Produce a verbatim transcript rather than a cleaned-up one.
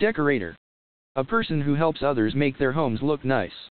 Decorator. A person who helps others make their homes look nice.